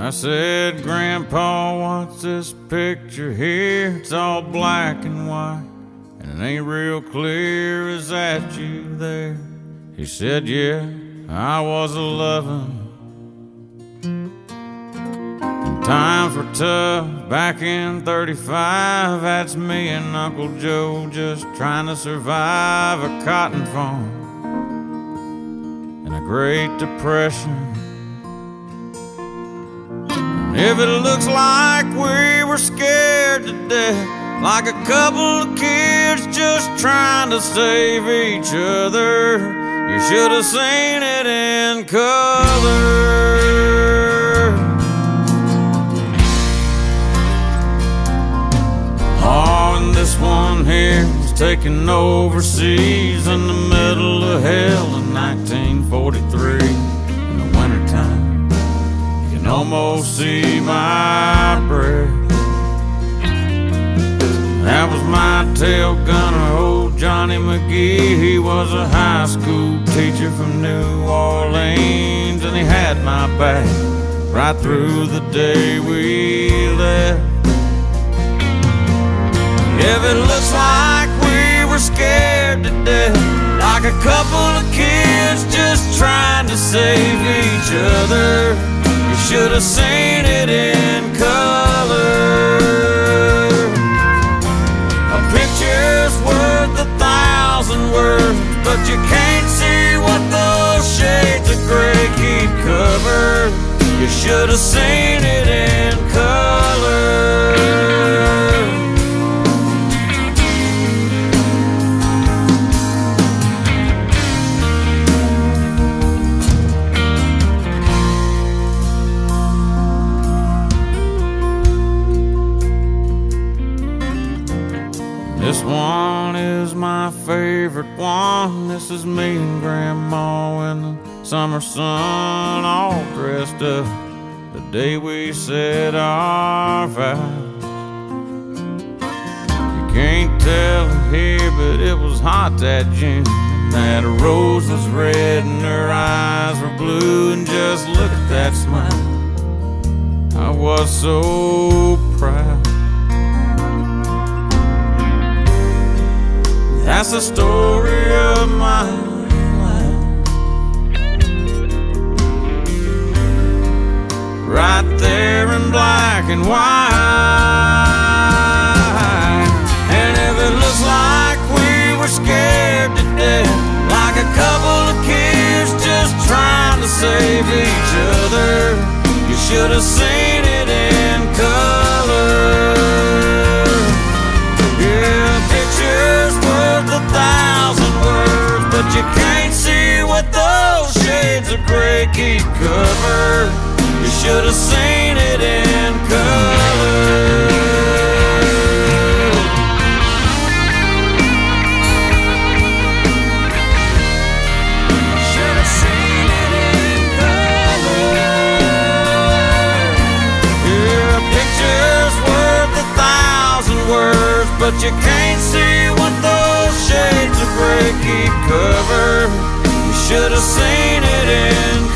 I said, Grandpa, what's this picture here? It's all black and white, and it ain't real clear. Is that you there? He said, yeah, I was 11. And times were tough back in 35. That's me and Uncle Joe just trying to survive a cotton farm and a Great Depression. If it looks like we were scared to death, like a couple of kids just trying to save each other, you should have seen it in color. Oh, and this one here was taken overseas in the middle of hell in 1943 in the wintertime. You can almost see my breath. That was my tail gunner, old Johnny McGee. He was a high school teacher from New Orleans, and he had my back right through the day we left. If it looks like we were scared to death, like a couple of kids just trying to save each other, you should have seen it in color. A picture's worth 1,000 words, but you can't see what those shades of gray keep covered. You should have seen it in color. This one is my favorite one. This is me and Grandma in the summer sun, all dressed up the day we said our vows. You can't tell it here, but it was hot that June. That rose was red and her eyes were blue, and just look at that smile. I was so proud. That's the story of my life, right there in black and white. And if it looks like we were scared to death, like a couple of kids just trying to save each other, you should have seen it in color. Yeah, pictures worth 1,000 words, but you can't see what those shades of gray keep covered. You should have seen it in color. Should have seen it in color. Yeah, pictures worth 1,000 words, but you can't see what those shades of gray keep covered. You should have seen it in